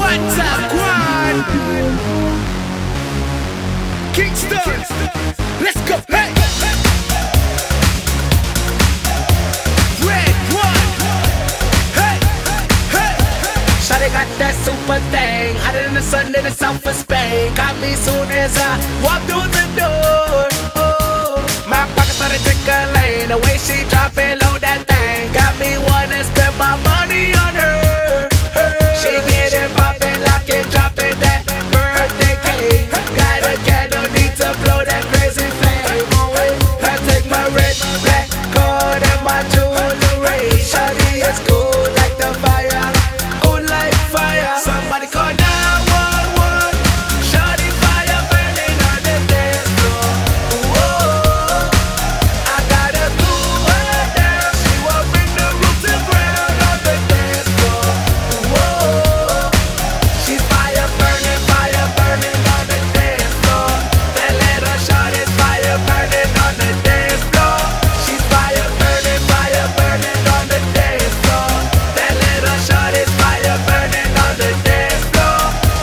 Kingston, let's go, hey! Red one, hey, hey! Shawty got that super thing, hotter than the sun in the south of Spain. Got me soon as I walk through the door. Oh, my pocket started tickling, the way she drop it low that thing. Got me wanna spend my money on her. She get it poppin', lock it, droppin' that birthday cake. Got a candle, need to blow that crazy flame. I take my red, black card and my jewelry. Shawty is cool like the fire, cool like fire. Somebody call 911. Shawty fire burning on the dance floor. Whoa, I gotta cool her down. She won't bring the roof to ground on the dance floor. Whoa, she's fire burning on the dance floor. That little shawty's fire burning on the dance floor. She's fire burning on the dance floor. That little shawty's fire burning on the dance floor.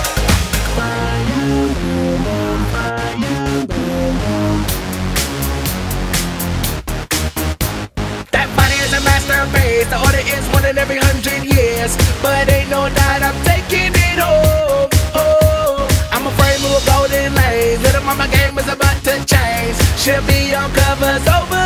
That body is a masterpiece. The order is one in every 100 years, but ain't no doubt I'm taking it home. Oh, I'm afraid of golden lanes. Little mama game is about to change. She'll be on covers over